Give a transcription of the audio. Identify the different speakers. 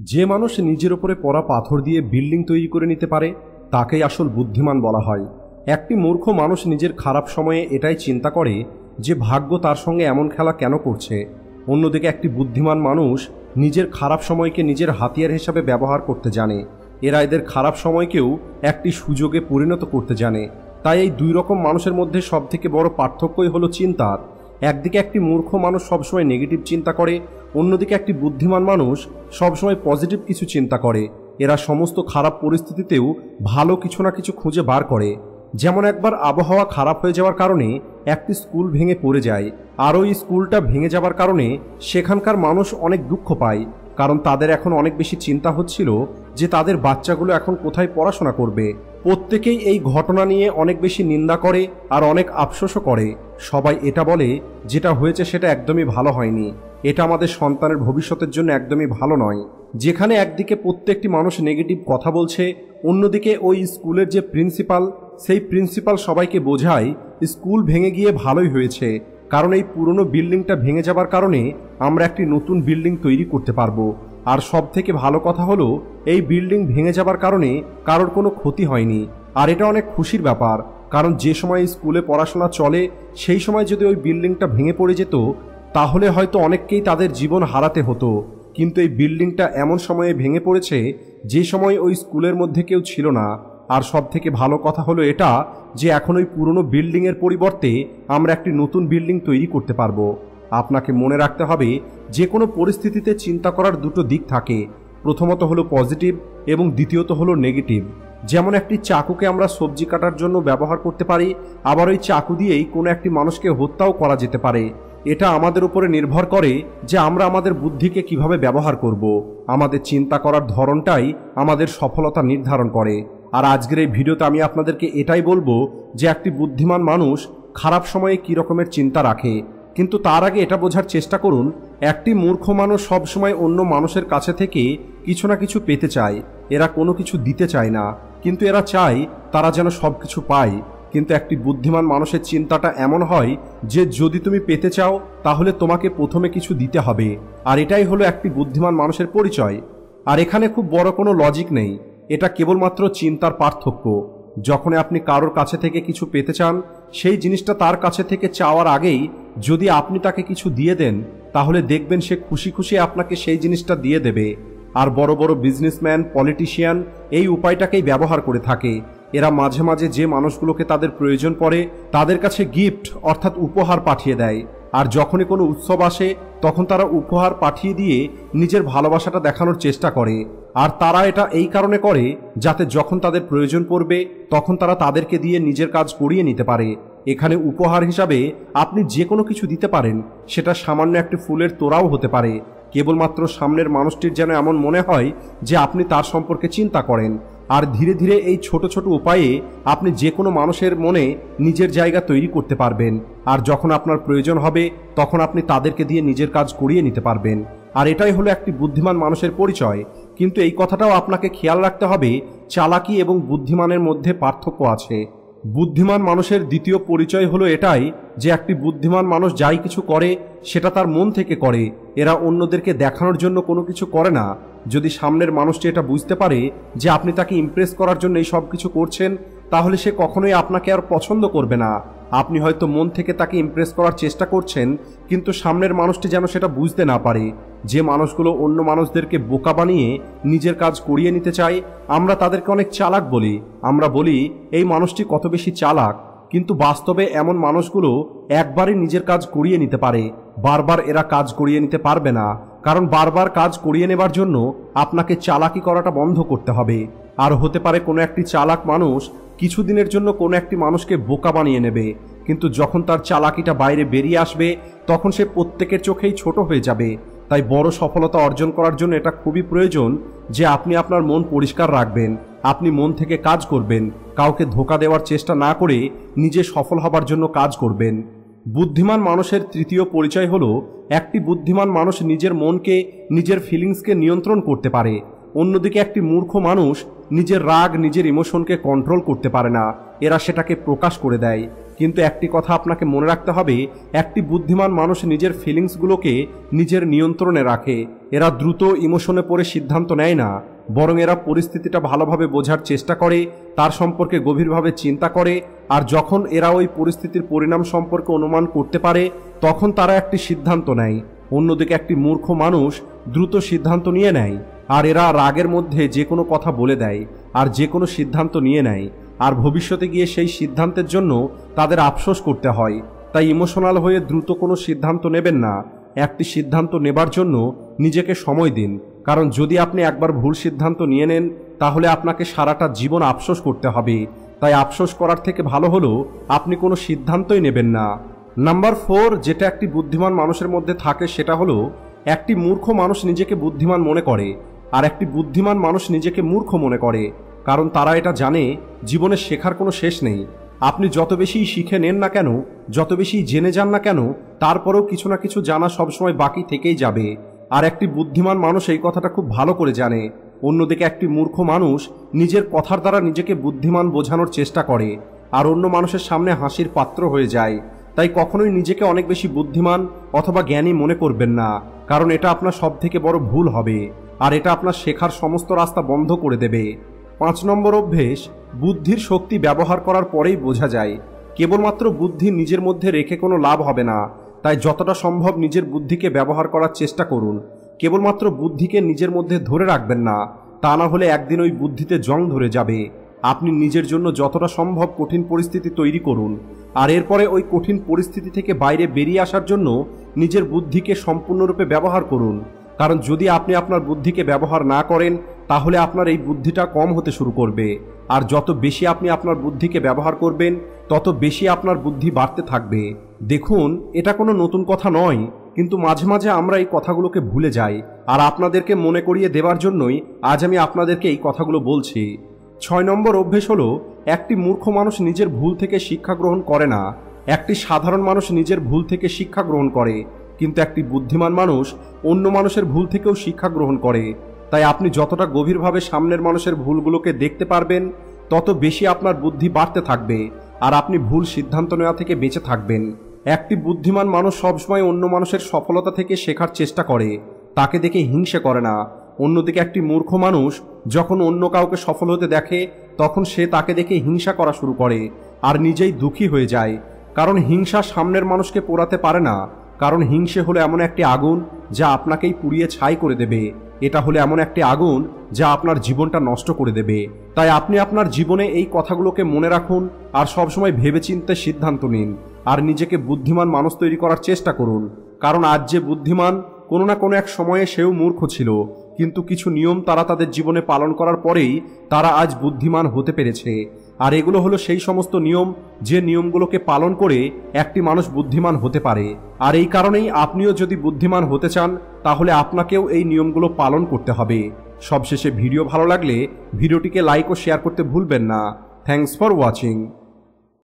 Speaker 1: যে মানুষ নিজের উপরে পড়া পাথর দিয়ে বিল্ডিং তৈরি করে নিতে পারে তাকেই আসল বুদ্ধিমান বলা হয়। একটি মূর্খ মানুষ নিজের খারাপ সময়ে এটাই চিন্তা করে যে ভাগ্য তার সঙ্গে এমন খেলা কেন করছে। অন্যদিকে একটি বুদ্ধিমান মানুষ নিজের খারাপ সময়কে নিজের হাতিয়ার হিসাবে ব্যবহার করতে জানে। এরা এদের খারাপ সময়কেও একটি সুযোগে পরিণত করতে জানে। তাই এই দুই রকম মানুষের মধ্যে সবথেকে বড় পার্থক্যই হলো চিন্তার। একদিকে একটি মূর্খ মানুষ সবসময় নেগেটিভ চিন্তা করে, অন্যদিকে একটি বুদ্ধিমান মানুষ সবসময় পজিটিভ কিছু চিন্তা করে। এরা সমস্ত খারাপ পরিস্থিতিতেও ভালো কিছু না কিছু খুঁজে বার করে। যেমন একবার আবহাওয়া খারাপ হয়ে যাওয়ার কারণে একটি স্কুল ভেঙে পড়ে যায়, আর ওই স্কুলটা ভেঙে যাবার কারণে সেখানকার মানুষ অনেক দুঃখ পায়, কারণ তাদের এখন অনেক বেশি চিন্তা হচ্ছিল যে তাদের বাচ্চাগুলো এখন কোথায় পড়াশোনা করবে। প্রত্যেকেই এই ঘটনা নিয়ে অনেক বেশি নিন্দা করে আর অনেক আফসোসও করে। সবাই এটা বলে যেটা হয়েছে সেটা একদমই ভালো হয়নি, এটা আমাদের সন্তানের ভবিষ্যতের জন্য একদমই ভালো নয়। যেখানে একদিকে প্রত্যেকটি মানুষ নেগেটিভ কথা বলছে, অন্যদিকে ওই স্কুলের যে প্রিন্সিপাল, সেই প্রিন্সিপাল সবাইকে বোঝায় স্কুল ভেঙে গিয়ে ভালোই হয়েছে, কারণ এই পুরনো বিল্ডিংটা ভেঙে যাবার কারণে আমরা একটি নতুন বিল্ডিং তৈরি করতে পারবো। আর সব থেকে ভালো কথা হলো এই বিল্ডিং ভেঙে যাবার কারণে কারোর কোনো ক্ষতি হয়নি। আর এটা অনেক খুশির ব্যাপার, কারণ যে সময় স্কুলে পড়াশোনা চলে সেই সময় যদি ওই বিল্ডিংটা ভেঙে পড়ে যেত তাহলে হয়তো অনেককেই তাদের জীবন হারাতে হতো। কিন্তু এই বিল্ডিংটা এমন সময়ে ভেঙে পড়েছে যে সময় ওই স্কুলের মধ্যে কেউ ছিল না। আর সব থেকে ভালো কথা হলো এটা যে এখন ওই পুরনো বিল্ডিংয়ের পরিবর্তে আমরা একটি নতুন বিল্ডিং তৈরি করতে পারবো। আপনাকে মনে রাখতে হবে যে কোনো পরিস্থিতিতে চিন্তা করার দুটো দিক থাকে, প্রথমত হলো পজিটিভ এবং দ্বিতীয়ত হলো নেগেটিভ। যেমন একটি চাকুকে আমরা সবজি কাটার জন্য ব্যবহার করতে পারি, আবার ওই চাকু দিয়েই কোনো একটি মানুষকে হত্যাও করা যেতে পারে। এটা আমাদের উপরে নির্ভর করে যে আমরা আমাদের বুদ্ধিকে কিভাবে ব্যবহার করব। আমাদের চিন্তা করার ধরনটাই আমাদের সফলতা নির্ধারণ করে। আর আজকের এই ভিডিওতে আমি আপনাদেরকে এটাই বলবো যে একটি বুদ্ধিমান মানুষ খারাপ সময়ে কী রকমের চিন্তা রাখে। কিন্তু তার আগে এটা বোঝার চেষ্টা করুন, একটি মূর্খ মানুষ সবসময় অন্য মানুষের কাছে থেকে কিছু না কিছু পেতে চায়। এরা কোনো কিছু দিতে চায় না, কিন্তু এরা চায় তারা যেন সব কিছু পায়। কিন্তু একটি বুদ্ধিমান মানুষের চিন্তাটা এমন হয় যে যদি তুমি পেতে চাও তাহলে তোমাকে প্রথমে কিছু দিতে হবে। আর এটাই হলো একটি বুদ্ধিমান মানুষের পরিচয়। আর এখানে খুব বড় কোনো লজিক নেই, এটা কেবলমাত্র চিন্তার পার্থক্য। যখন আপনি কারোর কাছে থেকে কিছু পেতে চান, সেই জিনিসটা তার কাছে থেকে চাওয়ার আগেই যদি আপনি তাকে কিছু দিয়ে দেন তাহলে দেখবেন সে খুশি খুশি আপনাকে সেই জিনিসটা দিয়ে দেবে। আর বড় বড় বিজনেসম্যান, পলিটিশিয়ান এই উপায়টাকেই ব্যবহার করে থাকে। এরা মাঝে মাঝে যে মানুষগুলোকে তাদের প্রয়োজন পড়ে তাদের কাছে গিফট অর্থাৎ উপহার পাঠিয়ে দেয়। আর যখনই কোনো উৎসব আসে তখন তারা উপহার পাঠিয়ে দিয়ে নিজের ভালোবাসাটা দেখানোর চেষ্টা করে। আর তারা এটা এই কারণে করে যাতে যখন তাদের প্রয়োজন পড়বে তখন তারা তাদেরকে দিয়ে নিজের কাজ করিয়ে নিতে পারে। এখানে উপহার হিসাবে আপনি যে কোনো কিছু দিতে পারেন, সেটা সামান্য একটি ফুলের তোড়াও হতে পারে। কেবলমাত্র সামনের মানুষটির যেন এমন মনে হয় যে আপনি তার সম্পর্কে চিন্তা করেন। আর ধীরে ধীরে এই ছোট ছোট উপায়ে আপনি যে কোনো মানুষের মনে নিজের জায়গা তৈরি করতে পারবেন। আর যখন আপনার প্রয়োজন হবে তখন আপনি তাদেরকে দিয়ে নিজের কাজ করিয়ে নিতে পারবেন। আর এটাই হলো একটি বুদ্ধিমান মানুষের পরিচয়। কিন্তু এই কথাটাও আপনাকে খেয়াল রাখতে হবে, চালাকি এবং বুদ্ধিমানের মধ্যে পার্থক্য আছে। বুদ্ধিমান মানুষের দ্বিতীয় পরিচয় হলো এটাই যে একটি বুদ্ধিমান মানুষ যাই কিছু করে সেটা তার মন থেকে করে। এরা অন্যদেরকে দেখানোর জন্য কোনো কিছু করে না। যদি সামনের মানুষটি এটা বুঝতে পারে যে আপনি তাকে ইমপ্রেস করার জন্য এই সব কিছু করছেন তাহলে সে কখনোই আপনাকে আর পছন্দ করবে না। আপনি হয়তো মন থেকে তাকে ইমপ্রেস করার চেষ্টা করছেন, কিন্তু সামনের মানুষটি যেন সেটা বুঝতে না পারে। যে মানুষগুলো অন্য মানুষদেরকে বোকা বানিয়ে নিজের কাজ করিয়ে নিতে চায় আমরা তাদেরকে অনেক চালাক বলি। আমরা বলি এই মানুষটি কত বেশি চালাক, কিন্তু বাস্তবে এমন মানুষগুলো একবারই নিজের কাজ করিয়ে নিতে পারে, বারবার এরা কাজ করিয়ে নিতে পারবে না। কারণ বারবার কাজ করিয়ে নেবার জন্য আপনাকে চালাকি করাটা বন্ধ করতে হবে। আর হতে পারে কোনো একটি চালাক মানুষ কিছুদিনের জন্য কোনো একটি মানুষকে বোকা বানিয়ে নেবে, কিন্তু যখন তার চালাকিটা বাইরে বেরিয়ে আসবে তখন সে প্রত্যেকের চোখেই ছোট হয়ে যাবে। তাই বড় সফলতা অর্জন করার জন্য এটা খুবই প্রয়োজন যে আপনি আপনার মন পরিষ্কার রাখবেন, আপনি মন থেকে কাজ করবেন, কাউকে ধোঁকা দেওয়ার চেষ্টা না করে নিজে সফল হবার জন্য কাজ করবেন। বুদ্ধিমান মানুষের তৃতীয় পরিচয় হলো একটি বুদ্ধিমান মানুষ নিজের মনকে, নিজের ফিলিংসকে নিয়ন্ত্রণ করতে পারে। অন্যদিকে একটি মূর্খ মানুষ নিজের রাগ, নিজের ইমোশনকে কন্ট্রোল করতে পারে না, এরা সেটাকে প্রকাশ করে দেয়। কিন্তু একটি কথা আপনাকে মনে রাখতে হবে, একটি বুদ্ধিমান মানুষ নিজের ফিলিংসগুলোকে নিজের নিয়ন্ত্রণে রাখে। এরা দ্রুত ইমোশনে পড়ে সিদ্ধান্ত নেয় না, বরং এরা পরিস্থিতিটা ভালোভাবে বোঝার চেষ্টা করে, তার সম্পর্কে গভীরভাবে চিন্তা করে, আর যখন এরা ওই পরিস্থিতির পরিণাম সম্পর্কে অনুমান করতে পারে তখন তারা একটি সিদ্ধান্ত নেয়। অন্যদিকে একটি মূর্খ মানুষ দ্রুত সিদ্ধান্ত নিয়ে নেয়, আর এরা রাগের মধ্যে যে কোনো কথা বলে দেয় আর যে কোনো সিদ্ধান্ত নিয়ে নেয়, আর ভবিষ্যতে গিয়ে সেই সিদ্ধান্তের জন্য তাদের আফসোস করতে হয়। তাই ইমোশনাল হয়ে দ্রুত কোনো সিদ্ধান্ত নেবেন না। একটি সিদ্ধান্ত নেবার জন্য নিজেকে সময় দিন, কারণ যদি আপনি একবার ভুল সিদ্ধান্ত নিয়ে নেন তাহলে আপনাকে সারাটা জীবন আফসোস করতে হবে। তাই আফসোস করার থেকে ভালো হলো আপনি কোনো সিদ্ধান্তই নেবেন না। নাম্বার 4 যেটা একটি বুদ্ধিমান মানুষের মধ্যে থাকে সেটা হলো, একটি মূর্খ মানুষ নিজেকে বুদ্ধিমান মনে করে আর একটি বুদ্ধিমান মানুষ নিজেকে মূর্খ মনে করে, কারণ তারা এটা জানে জীবনে শেখার কোনো শেষ নেই। আপনি যত বেশি শিখে নেন না কেন, যত বেশি জেনে যান না কেন, তারপরেও কিছু না কিছু জানা সবসময় বাকি থেকেই যাবে। আর একটি বুদ্ধিমান মানুষ এই কথাটা খুব ভালো করে জানে। অন্যদিকে একটি মূর্খ মানুষ নিজের কথার দ্বারা নিজেকে বুদ্ধিমান বোঝানোর চেষ্টা করে আর অন্য মানুষের সামনে হাসির পাত্র হয়ে যায়। তাই কখনোই নিজেকে অনেক বেশি বুদ্ধিমান অথবা জ্ঞানী মনে করবেন না, কারণ এটা আপনার সব থেকে বড় ভুল হবে আর এটা আপনার শেখার সমস্ত রাস্তা বন্ধ করে দেবে। 5 নম্বর অভ্যেস, বুদ্ধির শক্তি ব্যবহার করার পরেই বোঝা যায়। কেবলমাত্র বুদ্ধি নিজের মধ্যে রেখে কোনো লাভ হবে না, তাই যতটা সম্ভব নিজের বুদ্ধিকে ব্যবহার করার চেষ্টা করুন। কেবলমাত্র বুদ্ধিকে নিজের মধ্যে ধরে রাখবেন না, তা না হলে একদিন ওই বুদ্ধিতে জং ধরে যাবে। আপনি নিজের জন্য যতটা সম্ভব কঠিন পরিস্থিতি তৈরি করুন, আর এরপরে ওই কঠিন পরিস্থিতি থেকে বাইরে বেরিয়ে আসার জন্য নিজের বুদ্ধিকে সম্পূর্ণরূপে ব্যবহার করুন। কারণ যদি আপনি আপনার বুদ্ধিকে ব্যবহার না করেন তাহলে আপনার এই বুদ্ধিটা কম হতে শুরু করবে, আর যত বেশি আপনি আপনার বুদ্ধিকে ব্যবহার করবেন তত বেশি আপনার বুদ্ধি বাড়তে থাকবে। দেখুন, এটা কোনো নতুন কথা নয়, কিন্তু মাঝে মাঝে আমরা এই কথাগুলোকে ভুলে যাই, আর আপনাদেরকে মনে করিয়ে দেওয়ার জন্যই আজ আমি আপনাদেরকে এই কথাগুলো বলছি। 6 নম্বর অভ্যেস হলো, একটি মূর্খ মানুষ নিজের ভুল থেকে শিক্ষা গ্রহণ করে না। একটি সাধারণ মানুষ নিজের ভুল থেকে শিক্ষা গ্রহণ করে, কিন্তু একটি বুদ্ধিমান মানুষ অন্য মানুষের ভুল থেকেও শিক্ষা গ্রহণ করে। তাই আপনি যতটা গভীরভাবে সামনের মানুষের ভুলগুলোকে দেখতে পারবেন তত বেশি আপনার বুদ্ধি বাড়তে থাকবে, আর আপনি ভুল সিদ্ধান্ত নেওয়া থেকে বেঁচে থাকবেন। একটি বুদ্ধিমান মানুষ সবসময় অন্য মানুষের সফলতা থেকে শেখার চেষ্টা করে, তাকে দেখে হিংসে করে না। অন্যদিকে একটি মূর্খ মানুষ যখন অন্য কাউকে সফল হতে দেখে তখন সে তাকে দেখে হিংসা করা শুরু করে আর নিজেই দুঃখী হয়ে যায়। কারণ হিংসা সামনের মানুষকে পোড়াতে পারে না, কারণ হিংসে হলো এমন একটি আগুন যা আপনাকেই পুড়িয়ে ছাই করে দেবে। এটা হলো এমন একটি আগুন যা আপনার জীবনটা নষ্ট করে দেবে। তাই আপনি আপনার জীবনে এই কথাগুলোকে মনে রাখুন আর সবসময় ভেবেচিন্তে সিদ্ধান্ত নিন, আর নিজেকে বুদ্ধিমান মানুষ তৈরি করার চেষ্টা করুন। কারণ আজ যে বুদ্ধিমান, কোনো না কোনো এক সময়ে সেও মূর্খ ছিল, কিন্তু কিছু নিয়ম তারা তাদের জীবনে পালন করার পরেই তারা আজ বুদ্ধিমান হতে পেরেছে। আর এগুলো হলো সেই সমস্ত নিয়ম যে নিয়মগুলোকে পালন করে একটি মানুষ বুদ্ধিমান হতে পারে। আর এই কারণেই আপনিও যদি বুদ্ধিমান হতে চান তাহলে আপনাকেও এই নিয়মগুলো পালন করতে হবে। সবশেষে ভিডিও ভালো লাগলে ভিডিওটিকে লাইক ও শেয়ার করতে ভুলবেন না। Thanks for watching.